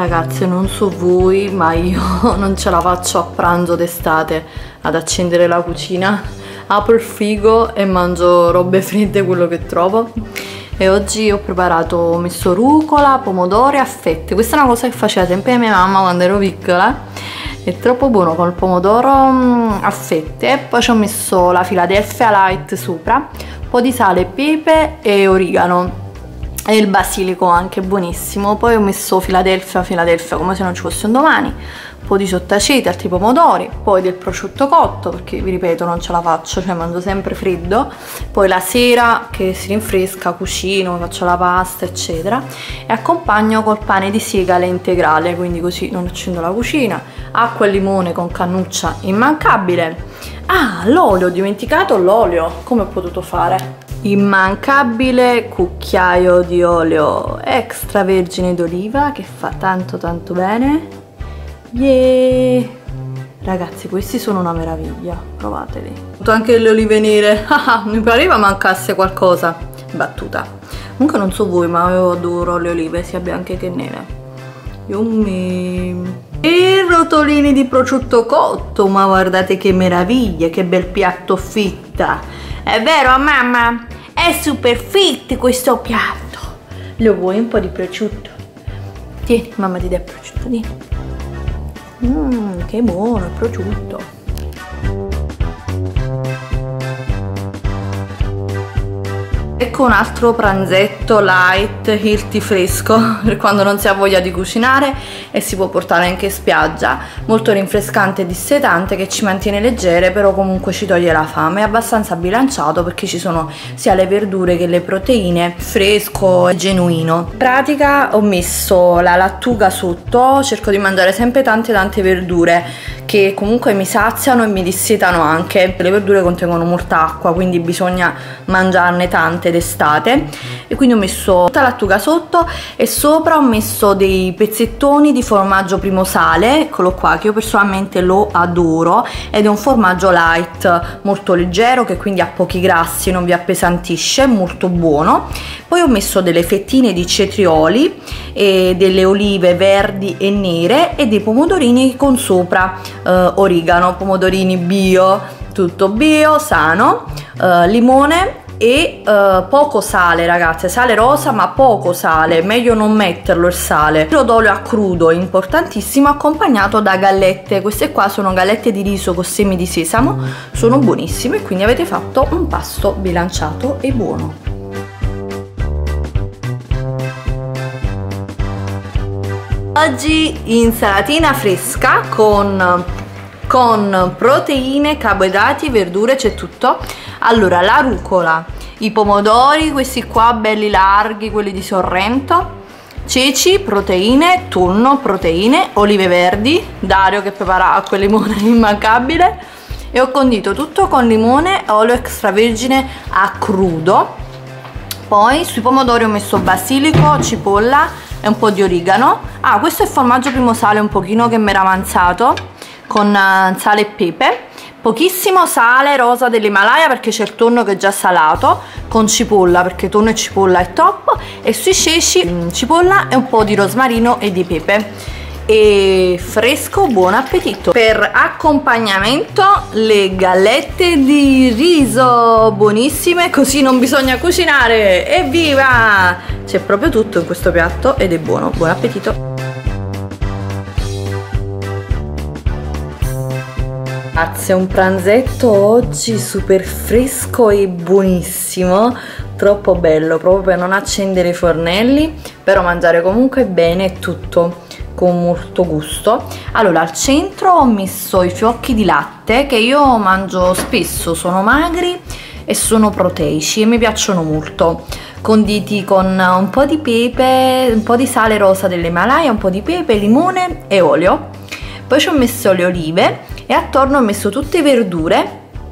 Ragazze, non so voi, ma io non ce la faccio a pranzo d'estate ad accendere la cucina. Apro il frigo e mangio robe fredde, quello che trovo. E oggi ho messo rucola, pomodori a fette. Questa è una cosa che faceva sempre mia mamma quando ero piccola. È troppo buono con il pomodoro a fette. Poi ci ho messo la Philadelphia Light sopra, un po' di sale, pepe e origano. E il basilico anche buonissimo. Poi ho messo Philadelphia come se non ci fosse un domani, un po' di sottaceti, altri pomodori, poi del prosciutto cotto, perché vi ripeto non ce la faccio, cioè mangio sempre freddo. Poi la sera che si rinfresca cucino, faccio la pasta eccetera, e accompagno col pane di segale integrale, quindi così non accendo la cucina. Acqua e limone con cannuccia immancabile. Ah, l'olio, ho dimenticato l'olio, come ho potuto fare? Immancabile cucchiaio di olio extravergine d'oliva che fa tanto bene. Yeah! Ragazzi, questi sono una meraviglia, provateli. Ho fatto anche le olive nere. Mi pareva mancasse qualcosa. Battuta. Comunque non so voi, ma io adoro le olive sia bianche che nere. Yummy! E rotolini di prosciutto cotto, ma guardate che meraviglia, che bel piatto fitta. È vero mamma? È super fit questo piatto. Lo vuoi un po' di prosciutto? Tieni, mamma ti dà il prosciutto, tieni. Che buono il prosciutto. Ecco un altro pranzetto light, healthy, fresco per quando non si ha voglia di cucinare e si può portare anche in spiaggia. Molto rinfrescante e dissetante, che ci mantiene leggere, però comunque ci toglie la fame. È abbastanza bilanciato perché ci sono sia le verdure che le proteine, fresco e genuino. In pratica ho messo la lattuga sotto, cerco di mangiare sempre tante verdure che comunque mi saziano e mi dissetano anche. Le verdure contengono molta acqua, quindi bisogna mangiarne tante d'estate, e quindi ho messo tutta lattuga sotto e sopra ho messo dei pezzettoni di formaggio primo sale, eccolo qua, che io personalmente lo adoro, ed è un formaggio light molto leggero che quindi ha pochi grassi, non vi appesantisce, molto buono. Poi ho messo delle fettine di cetrioli e delle olive verdi e nere e dei pomodorini con sopra origano, pomodorini bio, tutto bio, sano, limone e poco sale, ragazze, sale rosa ma poco sale, meglio non metterlo il sale. Filo d'olio a crudo, importantissimo, accompagnato da gallette. Queste qua sono gallette di riso con semi di sesamo, sono buonissime, quindi avete fatto un pasto bilanciato e buono. Oggi insalatina fresca con proteine, carboidrati, verdure, c'è tutto. Allora, la rucola, i pomodori, questi qua belli larghi, quelli di Sorrento, ceci, proteine, tonno, proteine, olive verdi, Dario che prepara acqua e limone immancabile, e ho condito tutto con limone e olio extravergine a crudo. Poi sui pomodori ho messo basilico, cipolla e un po' di origano. Ah, questo è il formaggio primo sale un pochino che mi era avanzato, con sale e pepe, pochissimo sale rosa dell'Himalaya perché c'è il tonno che è già salato, con cipolla perché tonno e cipolla è top, e sui ceci cipolla e un po' di rosmarino e di pepe. E fresco, buon appetito. Per accompagnamento le gallette di riso, buonissime, così non bisogna cucinare, evviva! C'è proprio tutto in questo piatto ed è buono, buon appetito. Grazie, un pranzetto oggi super fresco e buonissimo, troppo bello, proprio per non accendere i fornelli, però mangiare comunque bene e tutto con molto gusto. Allora, al centro ho messo i fiocchi di latte che io mangio spesso, sono magri e sono proteici e mi piacciono molto, conditi con un po' di pepe, un po' di sale rosa dell'Himalaya, un po' di pepe, limone e olio. Poi ci ho messo le olive e attorno ho messo tutte verdure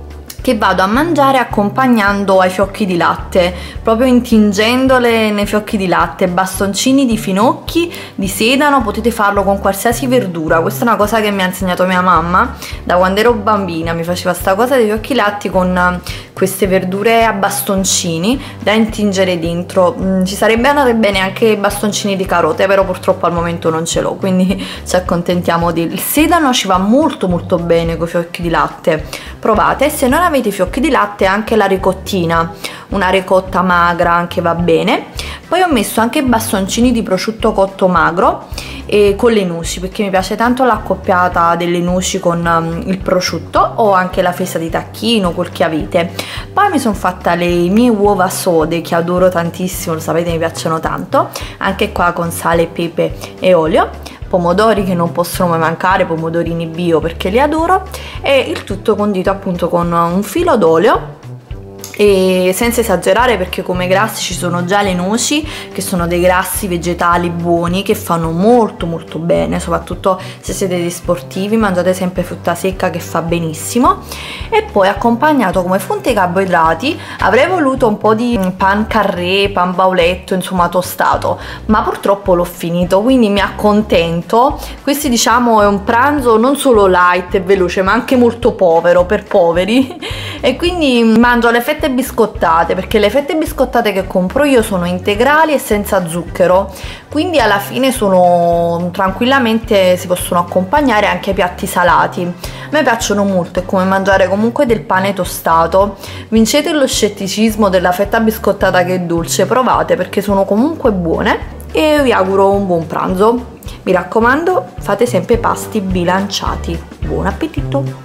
che vado a mangiare accompagnando ai fiocchi di latte, proprio intingendole nei fiocchi di latte, bastoncini di finocchi, di sedano, potete farlo con qualsiasi verdura. Questa è una cosa che mi ha insegnato mia mamma da quando ero bambina, mi faceva sta cosa dei fiocchi latti con queste verdure a bastoncini da intingere dentro. Ci sarebbe andate bene anche bastoncini di carote, però purtroppo al momento non ce l'ho, quindi ci accontentiamo il sedano. Ci va molto molto bene con i fiocchi di latte, provate. Se non avete i fiocchi di latte, anche la ricottina, una ricotta magra anche va bene. Poi ho messo anche bastoncini di prosciutto cotto magro e con le noci, perché mi piace tanto l'accoppiata delle noci con il prosciutto, o anche la fesa di tacchino, quel che avete. Poi mi sono fatta le mie uova sode, che adoro tantissimo, lo sapete, mi piacciono tanto, anche qua con sale, pepe e olio. Pomodori che non possono mai mancare, pomodorini bio, perché li adoro, e il tutto condito appunto con un filo d'olio, e senza esagerare, perché come grassi ci sono già le noci, che sono dei grassi vegetali buoni che fanno molto molto bene, soprattutto se siete dei sportivi, mangiate sempre frutta secca che fa benissimo. E poi accompagnato come fonte ai carboidrati avrei voluto un po' di pan carré, pan bauletto, insomma tostato, ma purtroppo l'ho finito, quindi mi accontento. Questo diciamo è un pranzo non solo light e veloce, ma anche molto povero per poveri, e quindi mangio le fette biscottate, perché le fette biscottate che compro io sono integrali e senza zucchero, quindi alla fine sono tranquillamente, si possono accompagnare anche ai piatti salati. A me piacciono molto, è come mangiare comunque del pane tostato. Vincete lo scetticismo della fetta biscottata che è dolce, provate, perché sono comunque buone, e vi auguro un buon pranzo. Mi raccomando, fate sempre pasti bilanciati. Buon appetito!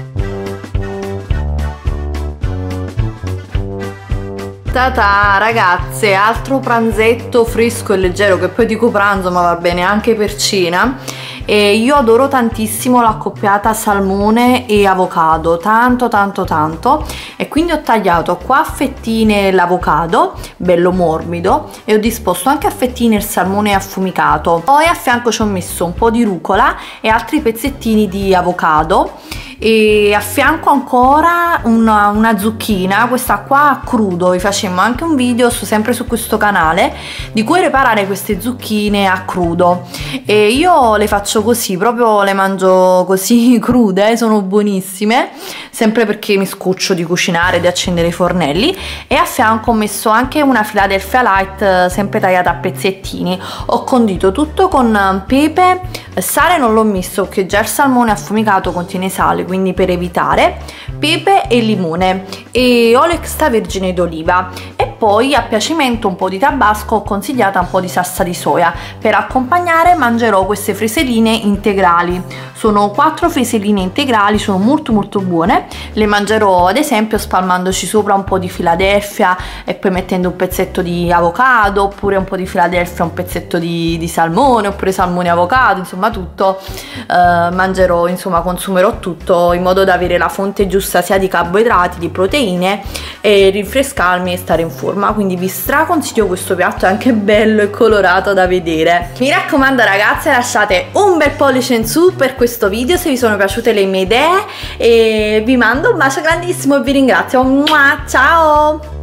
Ta-ta, ragazze, altro pranzetto fresco e leggero, che poi dico pranzo ma va bene anche per cena. E io adoro tantissimo l'accoppiata salmone e avocado, tanto tanto tanto, e quindi ho tagliato qua a fettine l'avocado bello morbido e ho disposto anche a fettine il salmone affumicato. Poi a fianco ci ho messo un po' di rucola e altri pezzettini di avocado, e a fianco ancora una zucchina, questa qua a crudo. Vi facemmo anche un video sempre su questo canale di come preparare queste zucchine a crudo, e io le faccio così, proprio le mangio così crude, sono buonissime, sempre perché mi scoccio di cucinare, di accendere i fornelli. E a fianco ho messo anche una Philadelphia Light sempre tagliata a pezzettini. Ho condito tutto con pepe, sale non l'ho messo perché già il salmone affumicato contiene sale, quindi per evitare, pepe e limone, e olio extravergine d'oliva. E poi a piacimento un po' di tabasco, ho consigliata un po' di salsa di soia. Per accompagnare mangerò queste freseline integrali, sono 4 freseline integrali, sono molto molto buone. Le mangerò ad esempio spalmandoci sopra un po' di Philadelphia e poi mettendo un pezzetto di avocado, oppure un po' di Philadelphia, un pezzetto di salmone, oppure salmone e avocado, insomma tutto. Mangerò, insomma consumerò tutto in modo da avere la fonte giusta sia di carboidrati, di proteine, e rinfrescarmi e stare in forma. Quindi vi straconsiglio questo piatto, è anche bello e colorato da vedere. Mi raccomando ragazze, lasciate un bel pollice in su per questo video se vi sono piaciute le mie idee, e vi mando un bacio grandissimo e vi ringrazio. Ciao!